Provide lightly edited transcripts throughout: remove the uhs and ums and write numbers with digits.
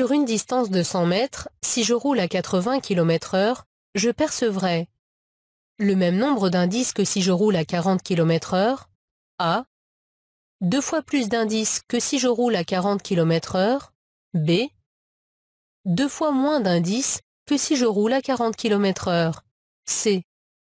Sur une distance de 100 mètres, si je roule à 80 km/h, je percevrai le même nombre d'indices que si je roule à 40 km/h, A. 2 fois plus d'indices que si je roule à 40 km/h, B. 2 fois moins d'indices que si je roule à 40 km/h, C.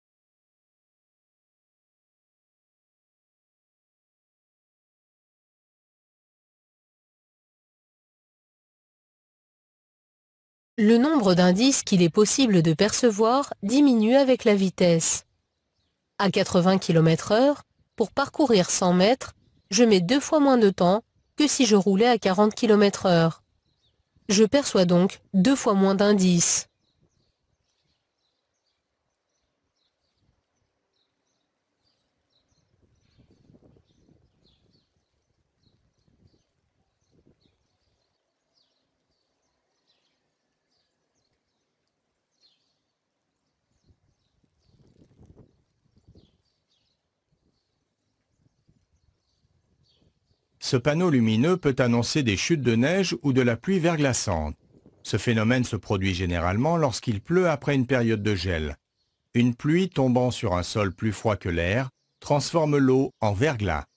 Le nombre d'indices qu'il est possible de percevoir diminue avec la vitesse. À 80 km/h, pour parcourir 100 mètres, je mets 2 fois moins de temps que si je roulais à 40 km/h. Je perçois donc 2 fois moins d'indices. Ce panneau lumineux peut annoncer des chutes de neige ou de la pluie verglaçante. Ce phénomène se produit généralement lorsqu'il pleut après une période de gel. Une pluie tombant sur un sol plus froid que l'air transforme l'eau en verglas.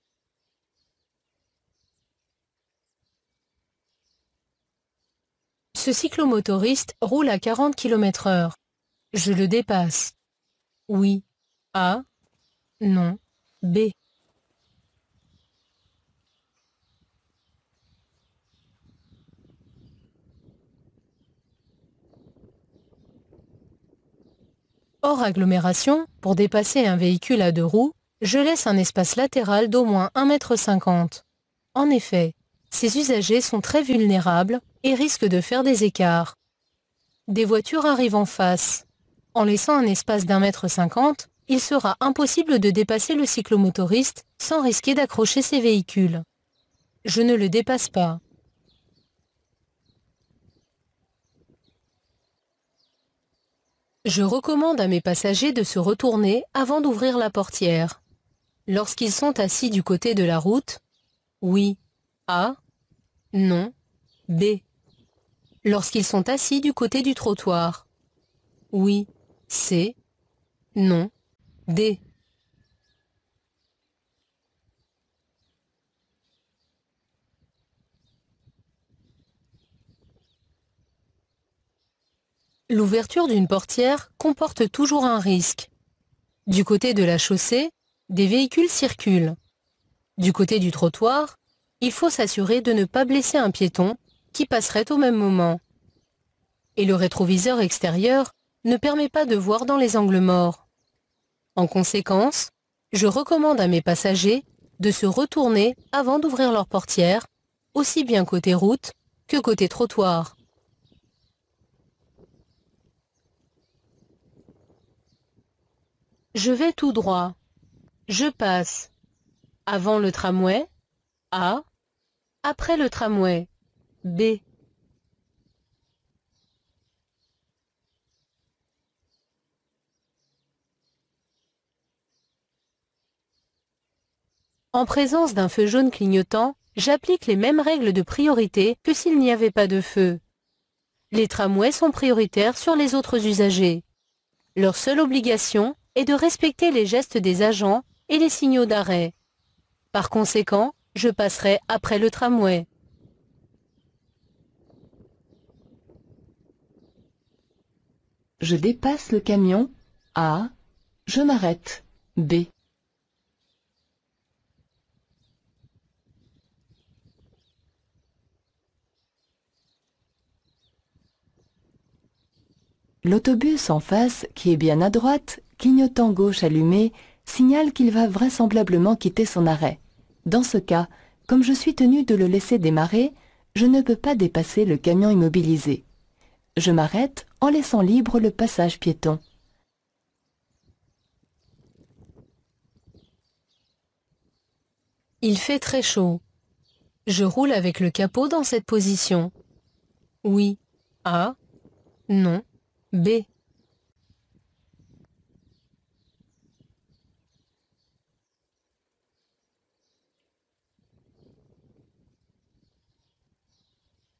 Ce cyclomotoriste roule à 40 km/h. Je le dépasse. Oui. A. Non. B. Hors agglomération, pour dépasser un véhicule à 2 roues, je laisse un espace latéral d'au moins 1,50 m. En effet, ces usagers sont très vulnérables et risquent de faire des écarts. Des voitures arrivent en face. En laissant un espace d'1,50 m, il sera impossible de dépasser le cyclomotoriste sans risquer d'accrocher ses véhicules. Je ne le dépasse pas. Je recommande à mes passagers de se retourner avant d'ouvrir la portière. Lorsqu'ils sont assis du côté de la route, oui, A, non, B. Lorsqu'ils sont assis du côté du trottoir, oui, C, non, D. L'ouverture d'une portière comporte toujours un risque. Du côté de la chaussée, des véhicules circulent. Du côté du trottoir, il faut s'assurer de ne pas blesser un piéton qui passerait au même moment. Et le rétroviseur extérieur ne permet pas de voir dans les angles morts. En conséquence, je recommande à mes passagers de se retourner avant d'ouvrir leur portière, aussi bien côté route que côté trottoir. Je vais tout droit. Je passe. Avant le tramway, A. Après le tramway, B. En présence d'un feu jaune clignotant, j'applique les mêmes règles de priorité que s'il n'y avait pas de feu. Les tramways sont prioritaires sur les autres usagers. Leur seule obligation est de respecter les gestes des agents et les signaux d'arrêt. Par conséquent, je passerai après le tramway. Je dépasse le camion. A. Je m'arrête. B. L'autobus en face, qui est bien à droite, clignotant gauche allumé, signale qu'il va vraisemblablement quitter son arrêt. Dans ce cas, comme je suis tenu de le laisser démarrer, je ne peux pas dépasser le camion immobilisé. Je m'arrête en laissant libre le passage piéton. Il fait très chaud. Je roule avec le capot dans cette position. Oui. A. Non. B.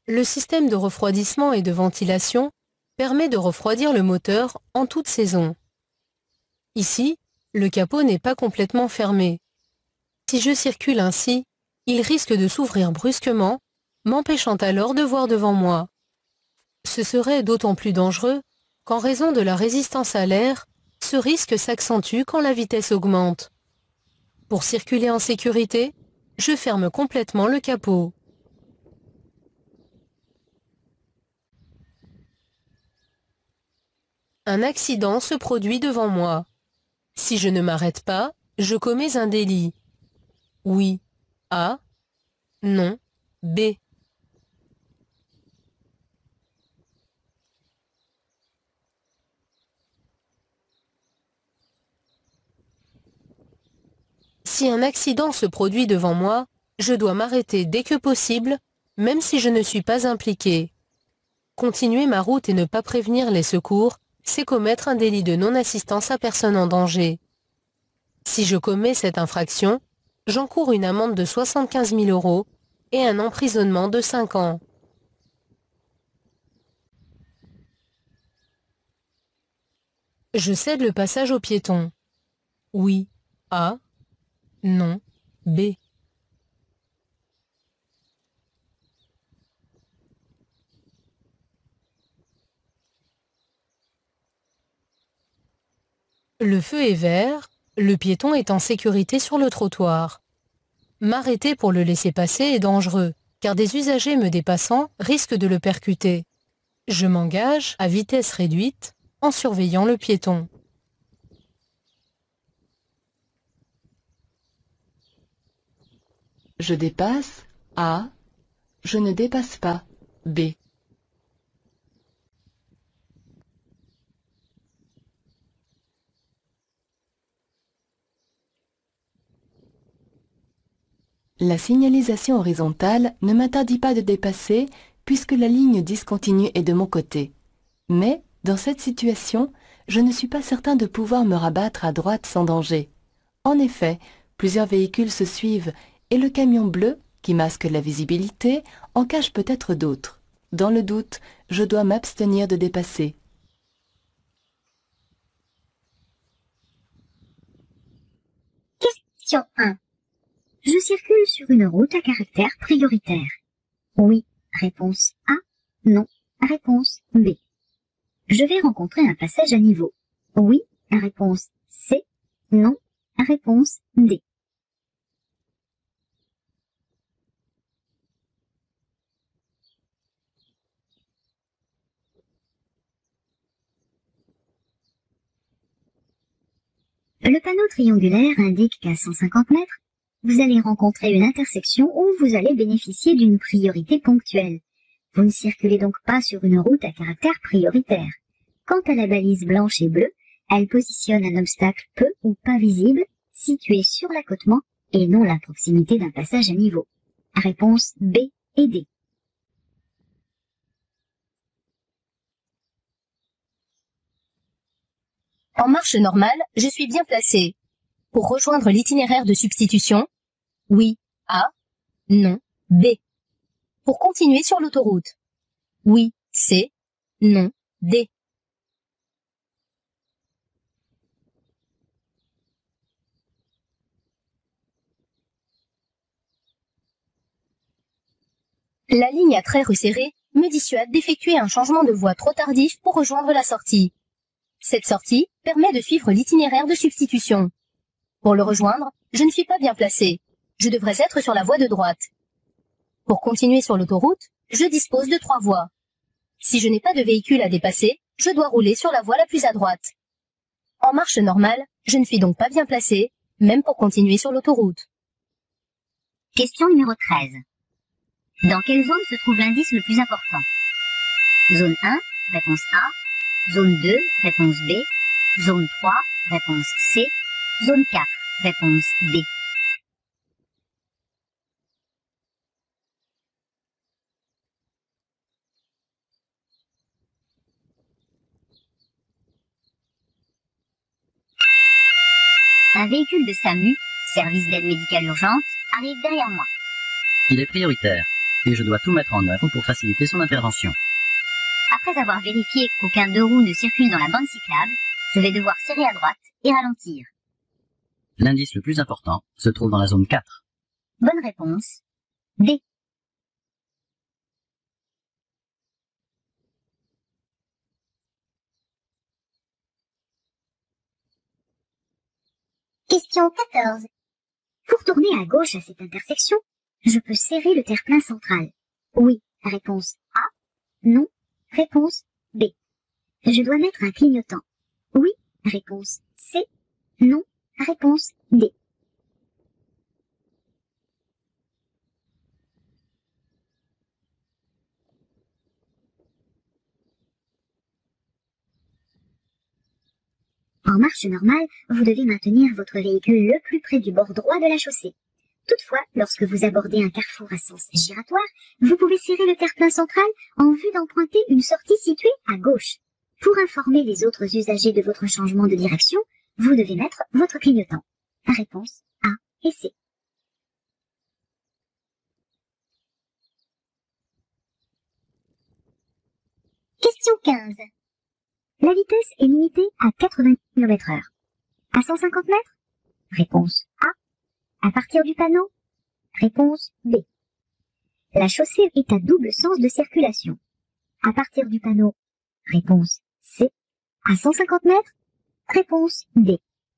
Le système de refroidissement et de ventilation permet de refroidir le moteur en toute saison. Ici, le capot n'est pas complètement fermé. Si je circule ainsi, il risque de s'ouvrir brusquement, m'empêchant alors de voir devant moi. Ce serait d'autant plus dangereux qu'en raison de la résistance à l'air, ce risque s'accentue quand la vitesse augmente. Pour circuler en sécurité, je ferme complètement le capot. Un accident se produit devant moi. Si je ne m'arrête pas, je commets un délit. Oui, A. Non, B. Si un accident se produit devant moi, je dois m'arrêter dès que possible, même si je ne suis pas impliqué. Continuer ma route et ne pas prévenir les secours, c'est commettre un délit de non-assistance à personne en danger. Si je commets cette infraction, j'encours une amende de 75 000 € et un emprisonnement de 5 ans. Je cède le passage aux piétons. Oui, A. Non, B. Le feu est vert, le piéton est en sécurité sur le trottoir. M'arrêter pour le laisser passer est dangereux, car des usagers me dépassant risquent de le percuter. Je m'engage à vitesse réduite en surveillant le piéton. Je dépasse A. Je ne dépasse pas B. La signalisation horizontale ne m'interdit pas de dépasser puisque la ligne discontinue est de mon côté. Mais, dans cette situation, je ne suis pas certain de pouvoir me rabattre à droite sans danger. En effet, plusieurs véhicules se suivent et le camion bleu, qui masque la visibilité, en cache peut-être d'autres. Dans le doute, je dois m'abstenir de dépasser. Question 1. Je circule sur une route à caractère prioritaire. Oui, réponse A. Non, réponse B. Je vais rencontrer un passage à niveau. Oui, réponse C. Non, réponse D. Le panneau triangulaire indique qu'à 150 mètres, vous allez rencontrer une intersection où vous allez bénéficier d'une priorité ponctuelle. Vous ne circulez donc pas sur une route à caractère prioritaire. Quant à la balise blanche et bleue, elle positionne un obstacle peu ou pas visible, situé sur l'accotement et non la proximité d'un passage à niveau. Réponse B et D. En marche normale, je suis bien placé. Pour rejoindre l'itinéraire de substitution, oui, A, non, B. Pour continuer sur l'autoroute, oui, C, non, D. La ligne à traits resserrés me dissuade d'effectuer un changement de voie trop tardif pour rejoindre la sortie. Cette sortie permet de suivre l'itinéraire de substitution. Pour le rejoindre, je ne suis pas bien placé. Je devrais être sur la voie de droite. Pour continuer sur l'autoroute, je dispose de 3 voies. Si je n'ai pas de véhicule à dépasser, je dois rouler sur la voie la plus à droite. En marche normale, je ne suis donc pas bien placé, même pour continuer sur l'autoroute. Question numéro 13. Dans quelle zone se trouve l'indice le plus important? Zone 1, réponse A. Zone 2, réponse B. Zone 3, réponse C. Zone 4, réponse D. Un véhicule de SAMU, service d'aide médicale urgente, arrive derrière moi. Il est prioritaire. et je dois tout mettre en œuvre pour faciliter son intervention. Après avoir vérifié qu'aucun deux roues ne circule dans la bande cyclable, je vais devoir serrer à droite et ralentir. L'indice le plus important se trouve dans la zone 4. Bonne réponse. D. Question 14. Pour tourner à gauche à cette intersection, je peux serrer le terre-plein central. Oui, réponse A. Non, réponse B. Je dois mettre un clignotant. Oui, réponse C. Non, réponse D. En marche normale, vous devez maintenir votre véhicule le plus près du bord droit de la chaussée. Toutefois, lorsque vous abordez un carrefour à sens giratoire, vous pouvez serrer le terre-plein central en vue d'emprunter une sortie située à gauche. Pour informer les autres usagers de votre changement de direction, vous devez mettre votre clignotant. Réponse A et C. Question 15. La vitesse est limitée à 80 km/h. À 150 mètres? Réponse A. À partir du panneau? Réponse B. La chaussée est à double sens de circulation. À partir du panneau? Réponse C. À 150 mètres? Réponse D.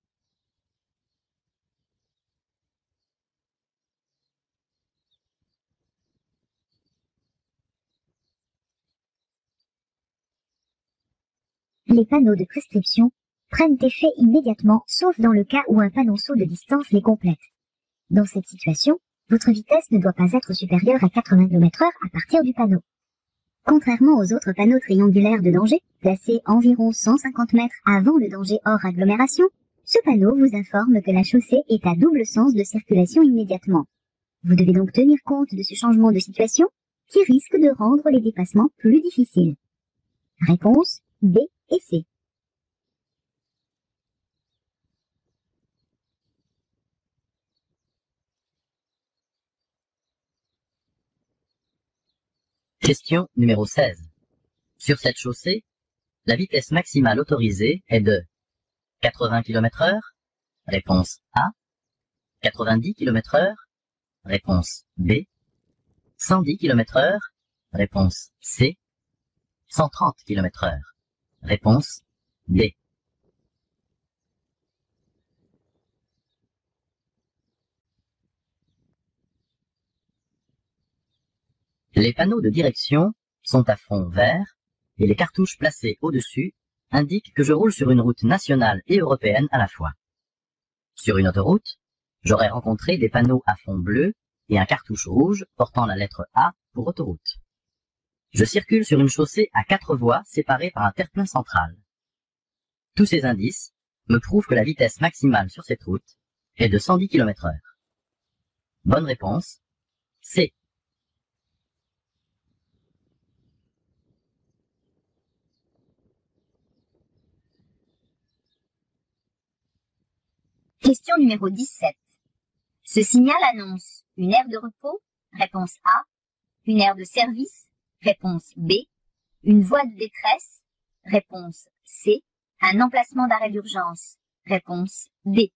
Les panneaux de prescription prennent effet immédiatement, sauf dans le cas où un panonceau de distance les complète. Dans cette situation, votre vitesse ne doit pas être supérieure à 80 km/h à partir du panneau. Contrairement aux autres panneaux triangulaires de danger, placés environ 150 mètres avant le danger hors agglomération, ce panneau vous informe que la chaussée est à double sens de circulation immédiatement. Vous devez donc tenir compte de ce changement de situation qui risque de rendre les dépassements plus difficiles. Réponse B et C. Question numéro 16. Sur cette chaussée, la vitesse maximale autorisée est de 80 km/h, réponse A, 90 km/h, réponse B, 110 km/h, réponse C, 130 km/h, réponse D. Les panneaux de direction sont à fond vert et les cartouches placées au-dessus indiquent que je roule sur une route nationale et européenne à la fois. Sur une autoroute, j'aurais rencontré des panneaux à fond bleu et un cartouche rouge portant la lettre A pour autoroute. Je circule sur une chaussée à 4 voies séparées par un terre-plein central. Tous ces indices me prouvent que la vitesse maximale sur cette route est de 110 km/h. Bonne réponse, C. Question numéro 17. Ce signal annonce une aire de repos, réponse A, une aire de service, réponse B, une voie de détresse, réponse C, un emplacement d'arrêt d'urgence, réponse D.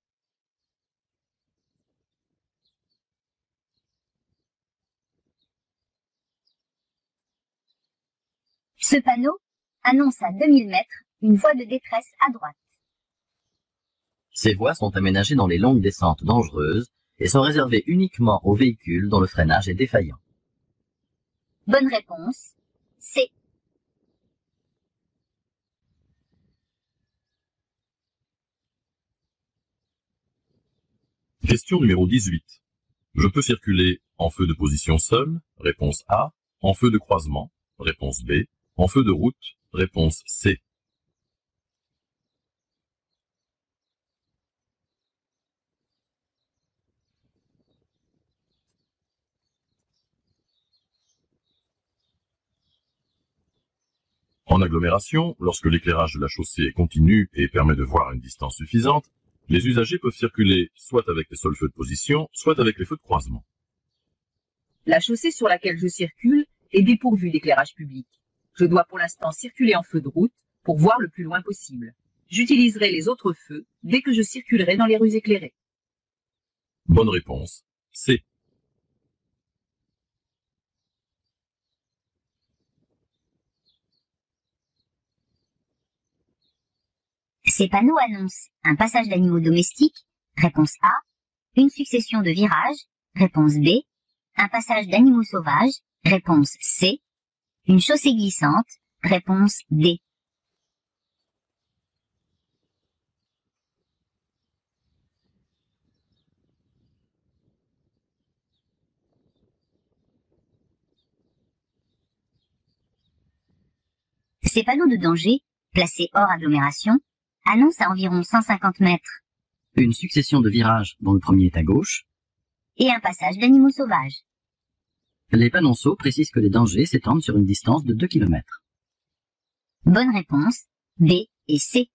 Ce panneau annonce à 2000 mètres une voie de détresse à droite. Ces voies sont aménagées dans les longues descentes dangereuses et sont réservées uniquement aux véhicules dont le freinage est défaillant. Bonne réponse, C. Question numéro 18. Je peux circuler en feu de position seul, réponse A, en feu de croisement, réponse B, en feu de route, réponse C. En agglomération, lorsque l'éclairage de la chaussée est continu et permet de voir à une distance suffisante, les usagers peuvent circuler soit avec les seuls feux de position, soit avec les feux de croisement. La chaussée sur laquelle je circule est dépourvue d'éclairage public. Je dois pour l'instant circuler en feu de route pour voir le plus loin possible. J'utiliserai les autres feux dès que je circulerai dans les rues éclairées. Bonne réponse. C. Ces panneaux annoncent un passage d'animaux domestiques, réponse A, une succession de virages, réponse B, un passage d'animaux sauvages, réponse C, une chaussée glissante, réponse D. Ces panneaux de danger, placés hors agglomération, annoncent à environ 150 mètres Une succession de virages dont le premier est à gauche. et un passage d'animaux sauvages. Les panonceaux précisent que les dangers s'étendent sur une distance de 2 km. Bonne réponse, B et C.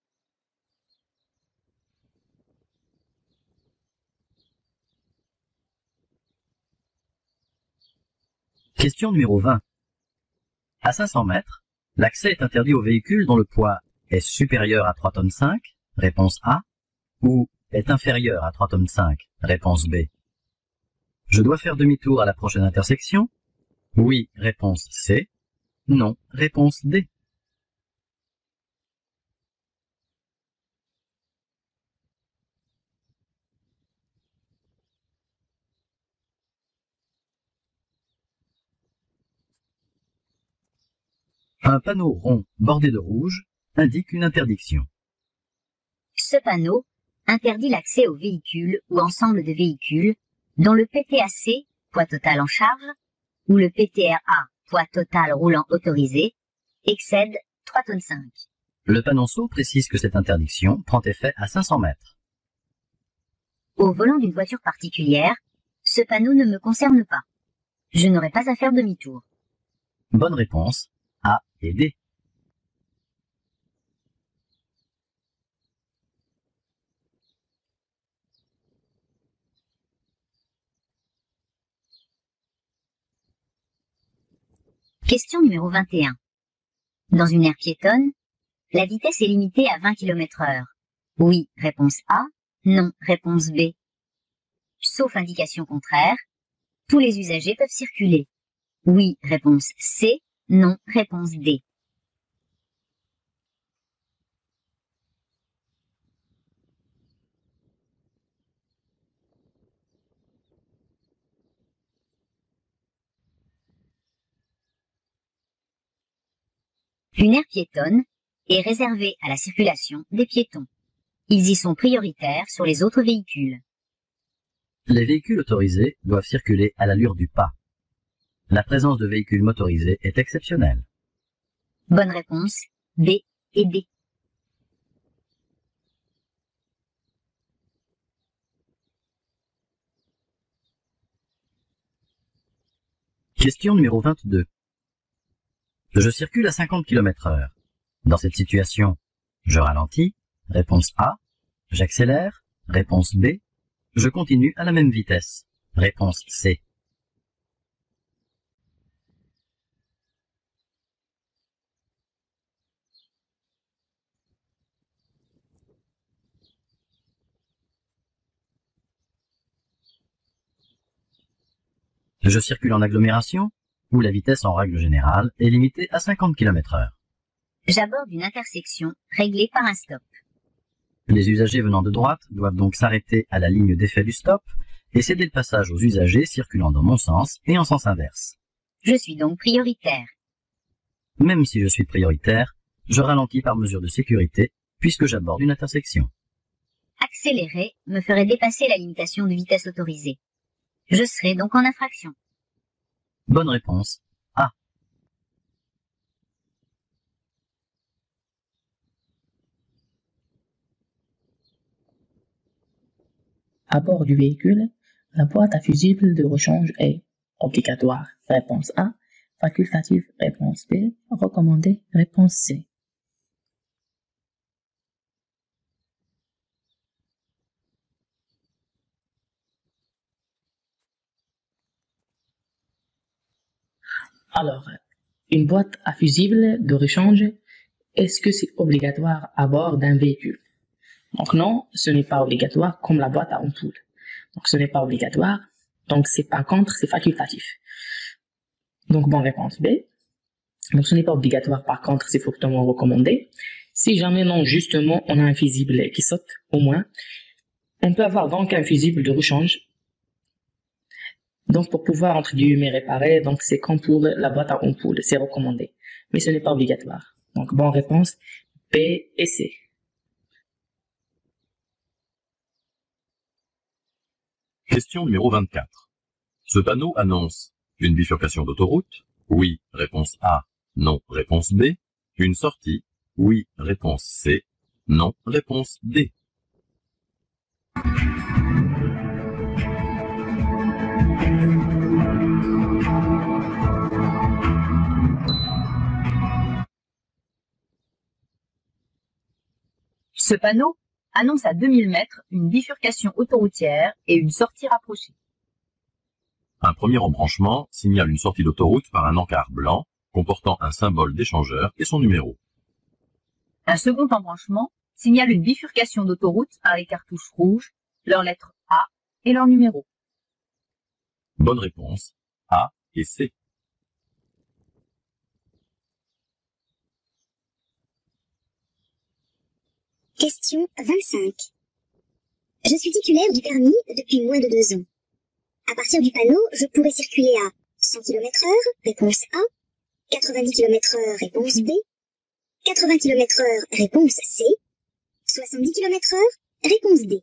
Question numéro 20. À 500 mètres, l'accès est interdit aux véhicules dont le poids est supérieur à 3 tonnes 5, réponse A, ou est inférieur à 3 tonnes 5, réponse B. Je dois faire demi-tour à la prochaine intersection? Oui, réponse C. Non, réponse D. Un panneau rond bordé de rouge indique une interdiction. Ce panneau interdit l'accès aux véhicules ou ensemble de véhicules dont le PTAC, poids total en charge, ou le PTRA, poids total roulant autorisé, excède 3 tonnes 5. Le panonceau précise que cette interdiction prend effet à 500 mètres. Au volant d'une voiture particulière, ce panneau ne me concerne pas. Je n'aurai pas à faire demi-tour. Bonne réponse, A et D. Question numéro 21. Dans une aire piétonne, la vitesse est limitée à 20 km/h. Oui, réponse A. Non, réponse B. Sauf indication contraire, tous les usagers peuvent circuler. Oui, réponse C. Non, réponse D. Une aire piétonne est réservée à la circulation des piétons. Ils y sont prioritaires sur les autres véhicules. Les véhicules autorisés doivent circuler à l'allure du pas. La présence de véhicules motorisés est exceptionnelle. Bonne réponse, B et D. Question numéro 22. Je circule à 50 km/h. Dans cette situation, je ralentis, réponse A. J'accélère, réponse B. Je continue à la même vitesse, réponse C. Je circule en agglomération, où la vitesse en règle générale est limitée à 50 km/h. J'aborde une intersection réglée par un stop. Les usagers venant de droite doivent donc s'arrêter à la ligne d'effet du stop et céder le passage aux usagers circulant dans mon sens et en sens inverse. Je suis donc prioritaire. Même si je suis prioritaire, je ralentis par mesure de sécurité puisque j'aborde une intersection. Accélérer me ferait dépasser la limitation de vitesse autorisée. Je serai donc en infraction. Bonne réponse, A. À bord du véhicule, la boîte à fusibles de rechange est obligatoire, réponse A, facultative, réponse B, recommandée, réponse C. Alors, une boîte à fusibles de rechange, est-ce que c'est obligatoire à bord d'un véhicule? Donc non, ce n'est pas obligatoire comme la boîte à ampoule. Donc ce n'est pas obligatoire. Donc c'est par contre, c'est facultatif. Donc bonne réponse B. Donc ce n'est pas obligatoire, par contre c'est fortement recommandé. Si jamais non, justement, on a un fusible qui saute, au moins, on peut avoir donc un fusible de rechange. Donc pour pouvoir, entre guillemets, réparer, donc c'est comme pour la boîte à ampoule, c'est recommandé. Mais ce n'est pas obligatoire. Donc bonne réponse B et C. Question numéro 24. Ce panneau annonce une bifurcation d'autoroute. Oui, réponse A. Non, réponse B. Une sortie. Oui, réponse C. Non, réponse D. Ce panneau annonce à 2000 mètres une bifurcation autoroutière et une sortie rapprochée. Un premier embranchement signale une sortie d'autoroute par un encart blanc comportant un symbole d'échangeur et son numéro. Un second embranchement signale une bifurcation d'autoroute par les cartouches rouges, leurs lettres A et leur numéro. Bonne réponse A et C. Question 25. Je suis titulaire du permis depuis moins de 2 ans. À partir du panneau, je pourrais circuler à 100 km/h, réponse A, 90 km/h, réponse B, 80 km/h, réponse C, 70 km/h, réponse D.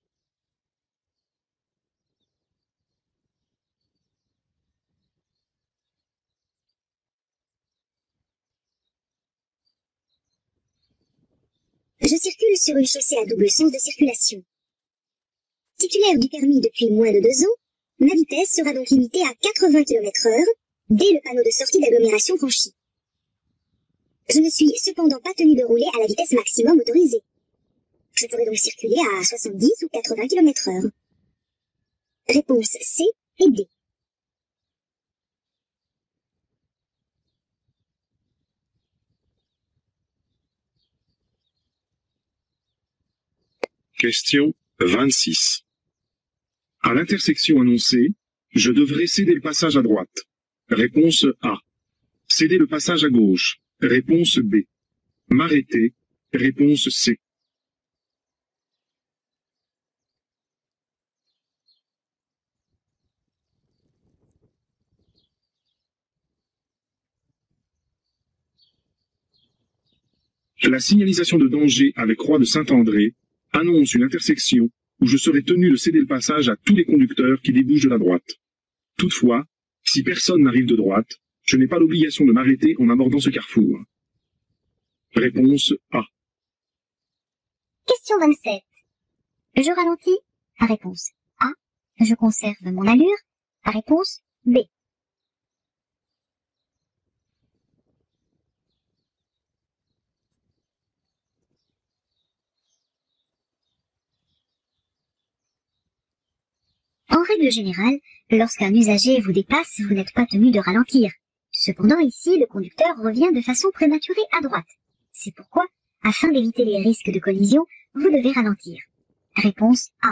Je circule sur une chaussée à double sens de circulation. Titulaire du permis depuis moins de 2 ans, ma vitesse sera donc limitée à 80 km/h dès le panneau de sortie d'agglomération franchi. Je ne suis cependant pas tenu de rouler à la vitesse maximum autorisée. Je pourrais donc circuler à 70 ou 80 km/h. Réponse C et D. Question 26. À l'intersection annoncée, je devrais céder le passage à droite. Réponse A. Céder le passage à gauche. Réponse B. M'arrêter. Réponse C. La signalisation de danger avec croix de Saint-André annonce une intersection où je serai tenu de céder le passage à tous les conducteurs qui débouchent de la droite. Toutefois, si personne n'arrive de droite, je n'ai pas l'obligation de m'arrêter en abordant ce carrefour. Réponse A. Question 27. Je ralentis. Réponse A. Je conserve mon allure. Réponse B. En règle générale, lorsqu'un usager vous dépasse, vous n'êtes pas tenu de ralentir. Cependant, ici, le conducteur revient de façon prématurée à droite. C'est pourquoi, afin d'éviter les risques de collision, vous devez ralentir. Réponse A.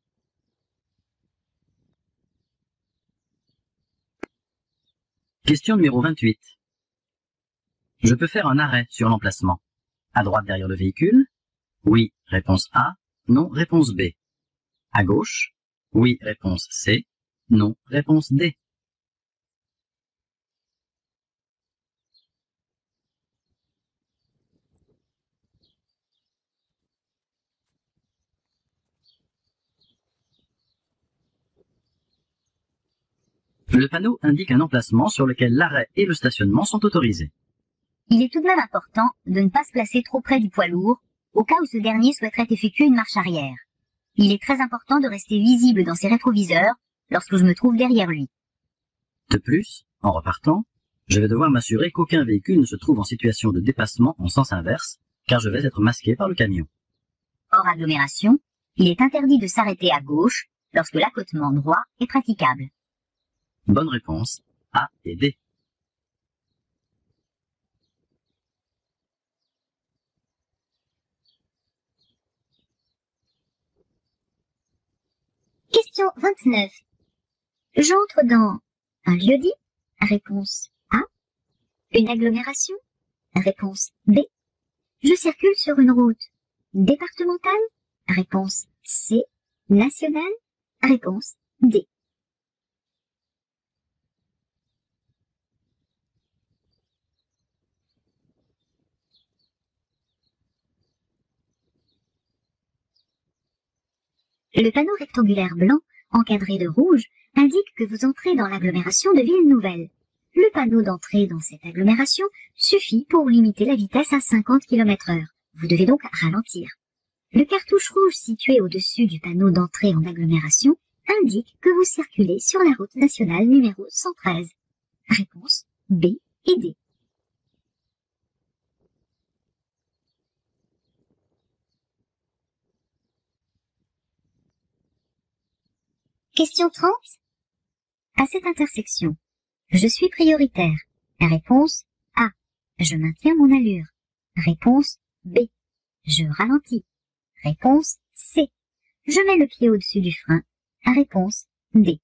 Question numéro 28. Je peux faire un arrêt sur l'emplacement. À droite derrière le véhicule? Oui, réponse A. Non, réponse B. À gauche? Oui, réponse C. Non, réponse D. Le panneau indique un emplacement sur lequel l'arrêt et le stationnement sont autorisés. Il est tout de même important de ne pas se placer trop près du poids lourd, au cas où ce dernier souhaiterait effectuer une marche arrière. Il est très important de rester visible dans ses rétroviseurs lorsque je me trouve derrière lui. De plus, en repartant, je vais devoir m'assurer qu'aucun véhicule ne se trouve en situation de dépassement en sens inverse, car je vais être masqué par le camion. Hors agglomération, il est interdit de s'arrêter à gauche lorsque l'accotement droit est praticable. Bonne réponse, A et D. Question 29. J'entre dans un lieu-dit. Réponse A. Une agglomération. Réponse B. Je circule sur une route départementale. Réponse C. Nationale. Réponse D. Le panneau rectangulaire blanc, encadré de rouge, indique que vous entrez dans l'agglomération de Ville-Nouvelle. Le panneau d'entrée dans cette agglomération suffit pour limiter la vitesse à 50 km/h. Vous devez donc ralentir. Le cartouche rouge situé au-dessus du panneau d'entrée en agglomération indique que vous circulez sur la route nationale numéro 113. Réponse B et D. Question 30. À cette intersection, je suis prioritaire. Réponse A. Je maintiens mon allure. Réponse B. Je ralentis. Réponse C. Je mets le pied au-dessus du frein. Réponse D.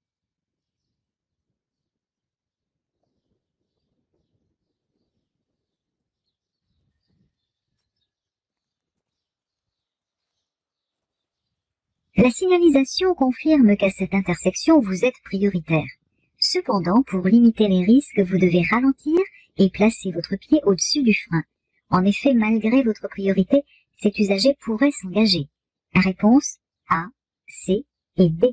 La signalisation confirme qu'à cette intersection, vous êtes prioritaire. Cependant, pour limiter les risques, vous devez ralentir et placer votre pied au-dessus du frein. En effet, malgré votre priorité, cet usager pourrait s'engager. Réponse A, C et D.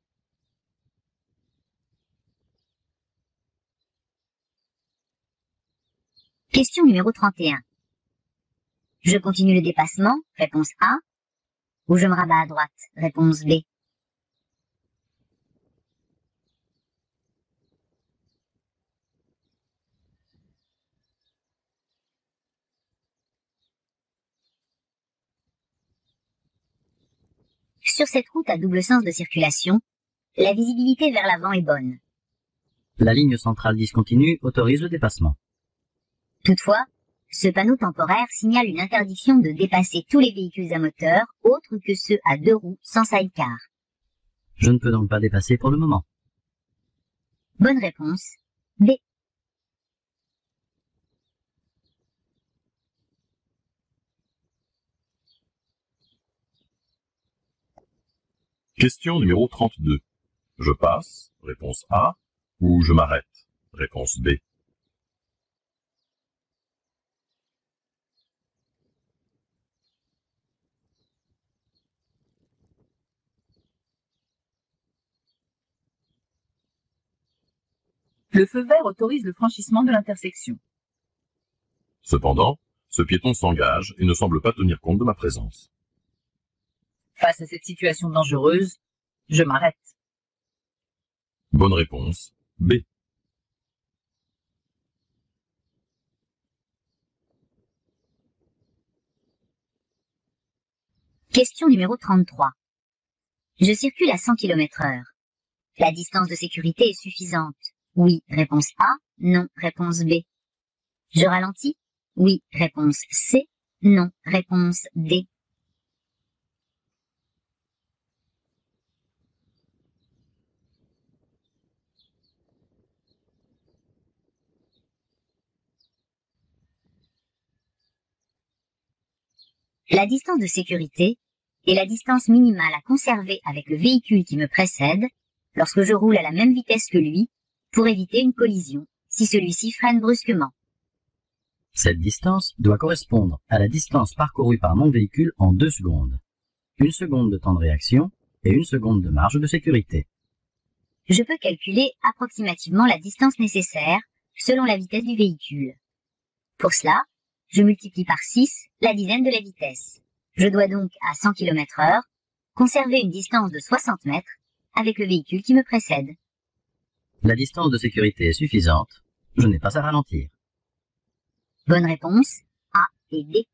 Question numéro 31. Je continue le dépassement, réponse A, ou je me rabats à droite, réponse B. Sur cette route à double sens de circulation, la visibilité vers l'avant est bonne. La ligne centrale discontinue autorise le dépassement. Toutefois, ce panneau temporaire signale une interdiction de dépasser tous les véhicules à moteur autres que ceux à deux roues sans sidecar. Je ne peux donc pas dépasser pour le moment. Bonne réponse. B. Question numéro 32. Je passe, réponse A, ou je m'arrête, réponse B. Le feu vert autorise le franchissement de l'intersection. Cependant, ce piéton s'engage et ne semble pas tenir compte de ma présence. Face à cette situation dangereuse, je m'arrête. Bonne réponse, B. Question numéro 33. Je circule à 100 km/h. La distance de sécurité est suffisante. Oui, réponse A. Non, réponse B. Je ralentis. Oui, réponse C. Non, réponse D. La distance de sécurité est la distance minimale à conserver avec le véhicule qui me précède lorsque je roule à la même vitesse que lui pour éviter une collision si celui-ci freine brusquement. Cette distance doit correspondre à la distance parcourue par mon véhicule en 2 secondes. 1 seconde de temps de réaction et 1 seconde de marge de sécurité. Je peux calculer approximativement la distance nécessaire selon la vitesse du véhicule. Pour cela, je multiplie par 6 la dizaine de la vitesse. Je dois donc, à 100 km/h, conserver une distance de 60 mètres avec le véhicule qui me précède. La distance de sécurité est suffisante, je n'ai pas à ralentir. Bonne réponse, A et D.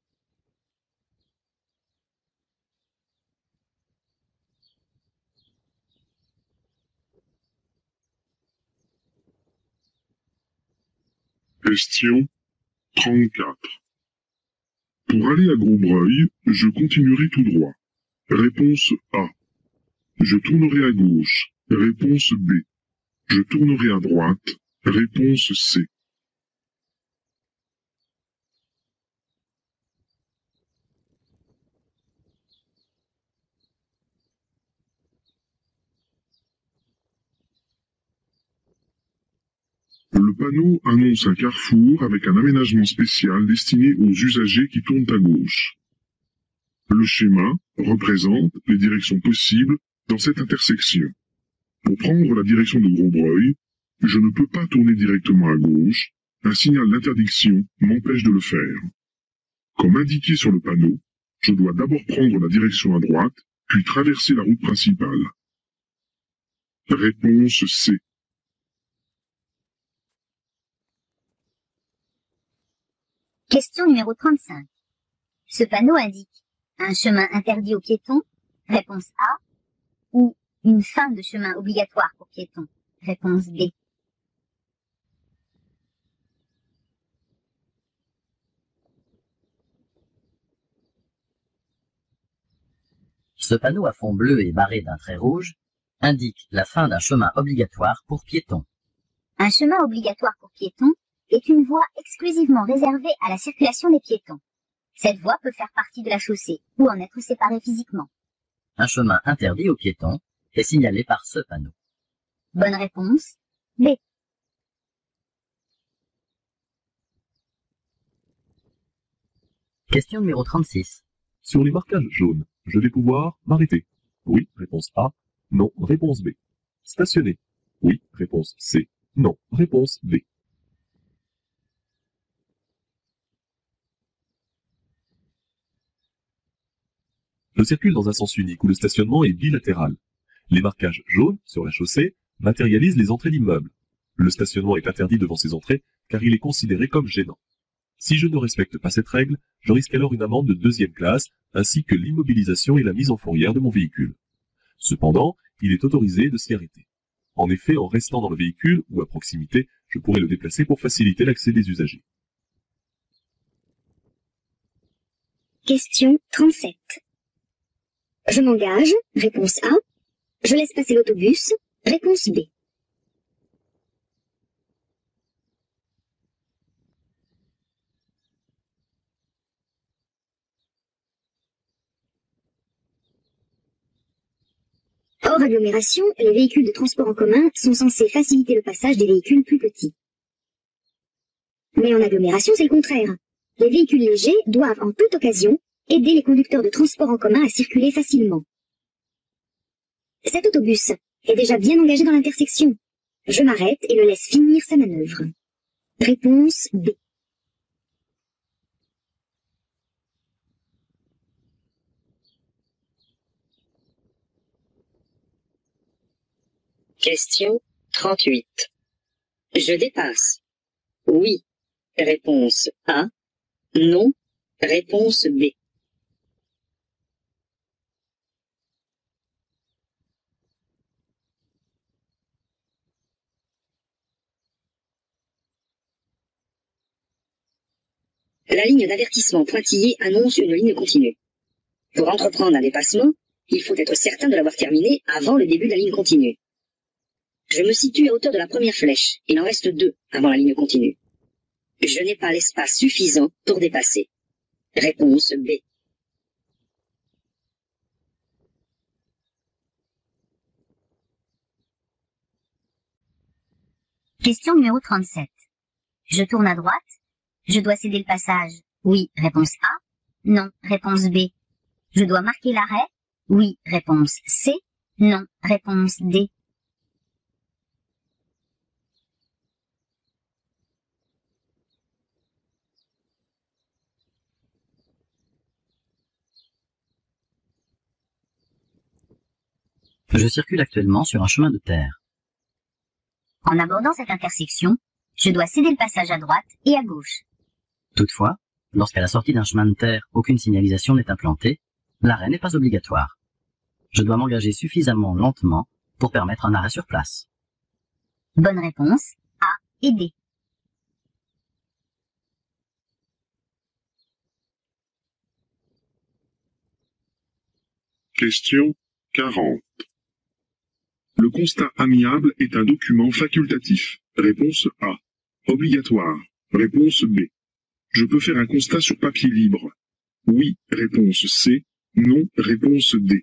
Question 34. Pour aller à Grosbreuil, je continuerai tout droit. Réponse A. Je tournerai à gauche. Réponse B. Je tournerai à droite. Réponse C. Le panneau annonce un carrefour avec un aménagement spécial destiné aux usagers qui tournent à gauche. Le schéma représente les directions possibles dans cette intersection. Pour prendre la direction de Grosbreuil, je ne peux pas tourner directement à gauche, un signal d'interdiction m'empêche de le faire. Comme indiqué sur le panneau, je dois d'abord prendre la direction à droite, puis traverser la route principale. Réponse C. Question numéro 35. Ce panneau indique un chemin interdit aux piétons, réponse A, ou une fin de chemin obligatoire pour piétons, réponse B. Ce panneau à fond bleu et barré d'un trait rouge indique la fin d'un chemin obligatoire pour piétons. Un chemin obligatoire pour piétons est une voie exclusivement réservée à la circulation des piétons. Cette voie peut faire partie de la chaussée ou en être séparée physiquement. Un chemin interdit aux piétons est signalé par ce panneau. Bonne réponse, B. Question numéro 36. Sur les marquages jaunes, je vais pouvoir m'arrêter. Oui, réponse A. Non, réponse B. Stationner. Oui, réponse C. Non, réponse B. Je circule dans un sens unique où le stationnement est bilatéral. Les marquages jaunes sur la chaussée matérialisent les entrées d'immeubles. Le stationnement est interdit devant ces entrées car il est considéré comme gênant. Si je ne respecte pas cette règle, je risque alors une amende de 2e classe ainsi que l'immobilisation et la mise en fourrière de mon véhicule. Cependant, il est autorisé de s'y arrêter. En effet, en restant dans le véhicule ou à proximité, je pourrais le déplacer pour faciliter l'accès des usagers. Question 37. Je m'engage, réponse A. Je laisse passer l'autobus, réponse B. Hors agglomération, les véhicules de transport en commun sont censés faciliter le passage des véhicules plus petits. Mais en agglomération, c'est le contraire. Les véhicules légers doivent en toute occasion aider les conducteurs de transport en commun à circuler facilement. Cet autobus est déjà bien engagé dans l'intersection. Je m'arrête et le laisse finir sa manœuvre. Réponse B. Question 38. Je dépasse. Oui. Réponse A. Non. Réponse B. La ligne d'avertissement pointillée annonce une ligne continue. Pour entreprendre un dépassement, il faut être certain de l'avoir terminé avant le début de la ligne continue. Je me situe à hauteur de la première flèche. Il en reste 2 avant la ligne continue. Je n'ai pas l'espace suffisant pour dépasser. Réponse B. Question numéro 37. Je tourne à droite. Je dois céder le passage. Oui, réponse A. Non, réponse B. Je dois marquer l'arrêt. Oui, réponse C. Non, réponse D. Je circule actuellement sur un chemin de terre. En abordant cette intersection, je dois céder le passage à droite et à gauche. Toutefois, lorsqu'à la sortie d'un chemin de terre, aucune signalisation n'est implantée, l'arrêt n'est pas obligatoire. Je dois m'engager suffisamment lentement pour permettre un arrêt sur place. Bonne réponse, A et D. Question 40. Le constat amiable est un document facultatif. Réponse A. Obligatoire. Réponse B. Je peux faire un constat sur papier libre. Oui, réponse C. Non, réponse D.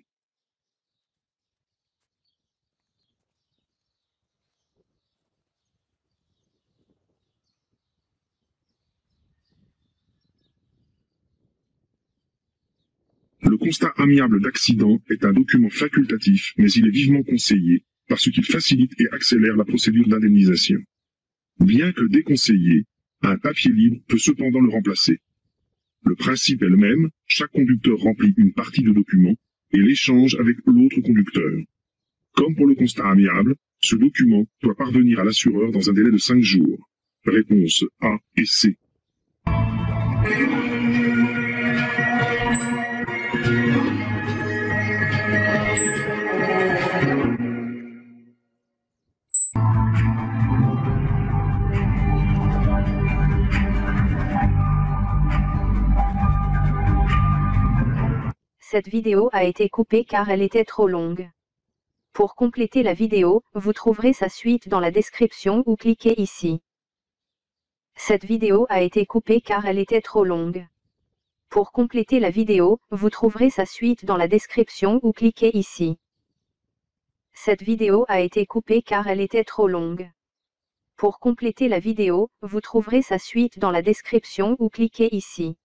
Le constat amiable d'accident est un document facultatif, mais il est vivement conseillé, parce qu'il facilite et accélère la procédure d'indemnisation. Bien que déconseillé, un papier libre peut cependant le remplacer. Le principe est le même, chaque conducteur remplit une partie de document et l'échange avec l'autre conducteur. Comme pour le constat amiable, ce document doit parvenir à l'assureur dans un délai de 5 jours. Réponse A et C. Cette vidéo a été coupée car elle était trop longue. Pour compléter la vidéo, vous trouverez sa suite dans la description ou cliquez ici. Cette vidéo a été coupée car elle était trop longue. Pour compléter la vidéo, vous trouverez sa suite dans la description ou cliquez ici. Cette vidéo a été coupée car elle était trop longue. Pour compléter la vidéo, vous trouverez sa suite dans la description ou cliquez ici.